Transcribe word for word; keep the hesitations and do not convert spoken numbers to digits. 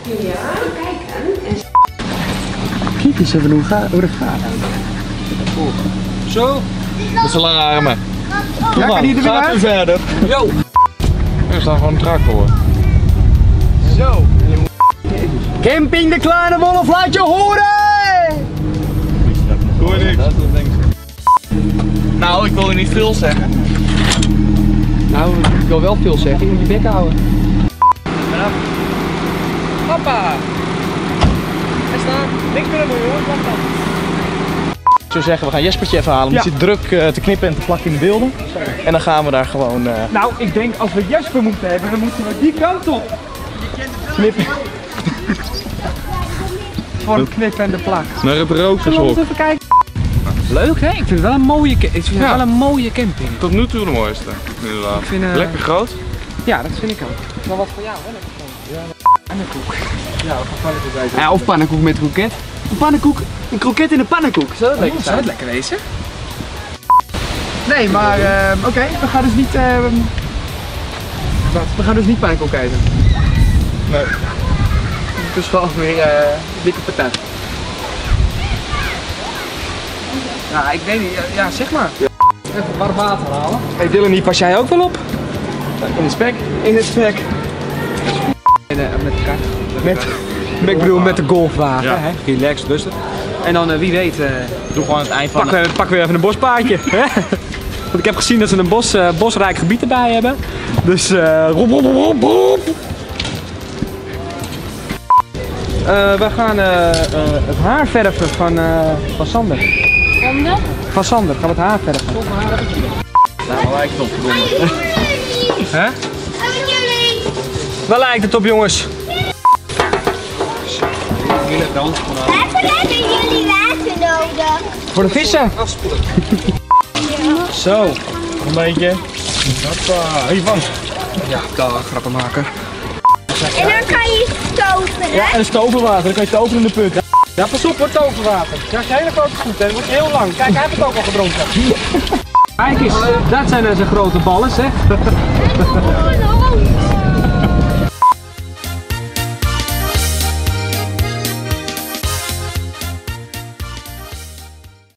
Ja, kijken. En... Kijk eens even hoe, ga, hoe dat gaat. Zo. Met zijn lange armen. Ja, kan die er weer uit? verder. Yo. Er staat gewoon een tractor. Zo. Camping de Kleine Wolf, laat je horen! Hoor niks. Nou, ik wil er niet veel zeggen. Nou, ik wil wel veel zeggen, je moet je bek houden. Hoppa! Er staat niks meer aan doen, jongens. Ik zou zeggen, we gaan Jespertje even halen. Die Ja. zit druk uh, te knippen en te plakken in de beelden. En dan gaan we daar gewoon uh, Nou, ik denk als we Jesper moeten hebben, dan moeten we die kant op. knippen. Voor het knippen en de plak. Naar het rookershok. Even kijken. Leuk hè? Ik vind het wel een mooie, ik vind het Ja. wel een mooie camping. Tot nu toe de mooiste. Inderdaad. Ik vind, uh, Lekker groot. Ja, dat vind ik ook. Maar wat voor jou hè? Lekker groot. Ja. Pannenkoek. Ja, we gaan pannenkoek eten. Ja, of pannenkoek met kroket. Een pannenkoek, een kroket in een pannenkoek. Zou dat lekker Zou zijn? het lekker wezen? Nee, maar uh, oké, okay, we gaan dus niet. Uh, Wat? We gaan dus niet pannenkoek eten. Nee. Het is gewoon weer uh, dikke patat. Ja, ik weet niet. Ja, ja zeg maar. Ja. Even warm water halen. Hey Dylan, pas jij ook wel op? In het spek? In het spek. En, uh, met de kar. Met, ik bedoel met de golfwagen. Ja, hè? Relax, rustig. En dan uh, wie weet, uh, Doe gewoon het eind van pakken we pak weer even een bospaadje. Want ik heb gezien dat ze een bos, uh, bosrijk gebied erbij hebben. Dus uh, roep, roep, roep, roep. Uh, we gaan uh, uh, het haar verven van, uh, van Sander. Sander? Van Sander gaan we het haar verven. Nou, maar lijkt het op. Hè? Waar lijkt het op, jongens? Waarvoor hebben jullie water nodig? Voor de vissen. Zo. Een beetje. Hoppa. Hiervan. Ja, daar grappenmaker. En dan kan je stoven, Ja, en stovenwater, dan kan je toveren in de put. Ja, pas op, wordt toverwater. Krijg je hele grote voet, hè? Dat wordt heel lang. Kijk, hij heeft het ook al gedronken. Kijk eens, dat zijn dus een grote ballen, hè?